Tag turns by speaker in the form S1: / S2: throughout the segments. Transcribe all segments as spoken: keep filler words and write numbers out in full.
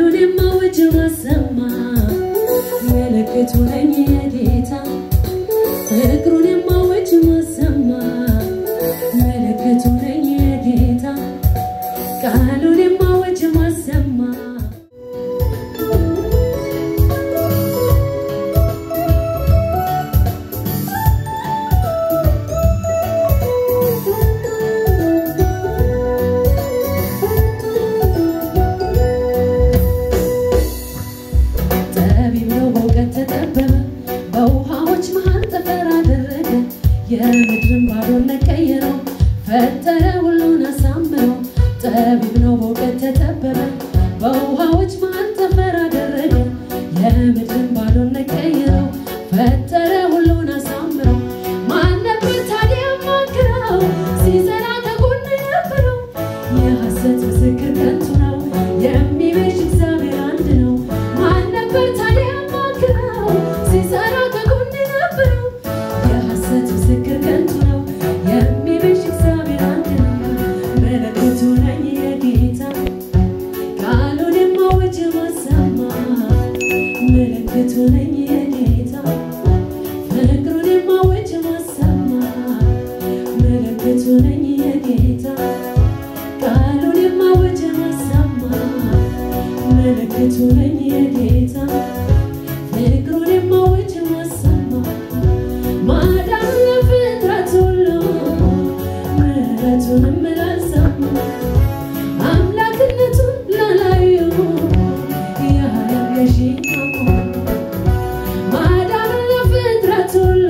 S1: ቃሉን የማወጅ ማሰማ ምልክቱ ነኝ የጌታ ፍቅሩን የማወጅ ማሰማ ምልክቱ ነኝ የጌታ ቃሉን የማወጅ ማሰማ የምድርን ባዶን ቀይረው ፈጠረ ሁሉን አሳምረው ጠቢብ ነው በእውቀት ተጠበበ በውሃዎች መሃል ጠፈር አደረገ የምድርን ባዶን ቀይረው ፈጠረ ሁሉን አሳምረው ማን ነበር ታዲያ ማክረው ሲሰራ ከጎኑ የነበረው የሐሰት ምስክር ከንቱ ነው የሚቤዥ እግዚአብሔር አንድ ነው ማን ነበር ታዲያ ማክረው ሲሰራ ከጎኑ የነበረው የሐሰት ምስክር ከንቱ ነው የሚቤዥ እግዚአብሔር አንድ ነው ምልክቱ ነኝ የጌታ ቃሉን የማወጅ ማሰማ ምልክቱ ነኝ የጌታ ፍቅሩን የማወጅ ማሰማ ምልክቱ ነኝ የጌታ ቃሉን የማወጅ ማሰማ ምልክቱ ነኝ የጌታ ፍቅሩን የማወጅ ማሰማ ማዳን ለፍጥረት ሁሉ ምሕረቱንም ላልሰሙ አምላክነቱን ላላዩ የዓለም ገዢ ማዳን ለፍጥረት ሁሉ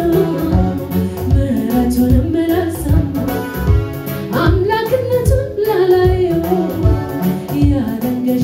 S1: ምሕረቱንም ላልሰሙ አምላክነቱን ላላዩ የዓለም ገዢ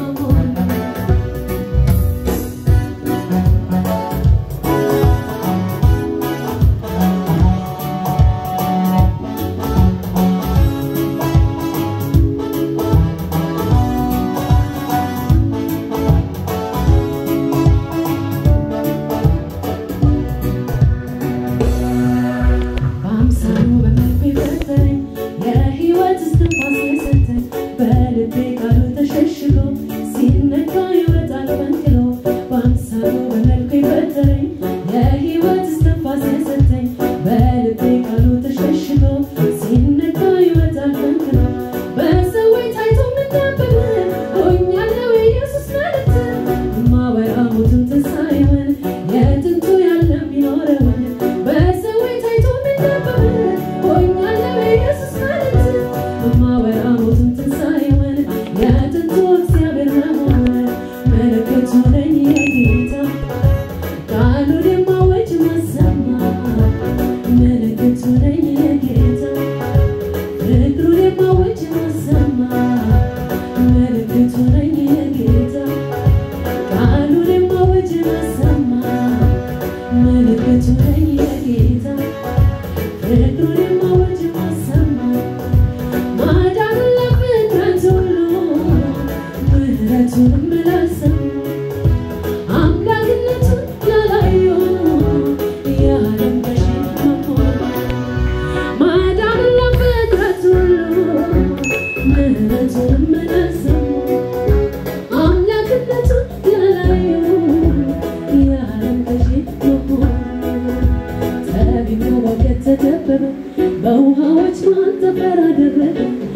S1: በውሃዎች መሃል ጠፈር አደረገ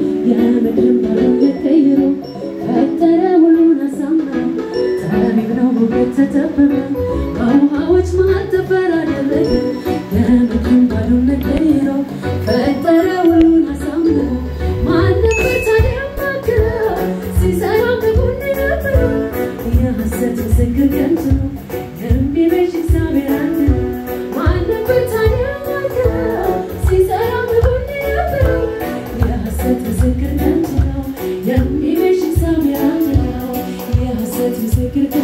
S1: የምድርን ባዶን ቀይረው ፈጠረ ሁሉን አሳምረው ጠቢብ ነው በእውቀት ተጠበበ በውሃዎች መሃል ጠፈር አደረገ የምድርን ባዶን ቀይረው ፈጠረ ሁሉን አሳምረው ማን ነበር ታዲያ ማክረው ሲሰራ ከጎኑ የነበረው የሐሰት ምስክር ከንቱ ነው የሚቤዥ እግዚአብሔር አንድ ነው ማን ነበር ታዲያ ማክረው ሲሰራ ከጎኑ የነበረው የሐሰት ምስክር ከንቱ ነው የሚቤዥ እግዚአብሔር አንድ ነው የሐሰት ምስክር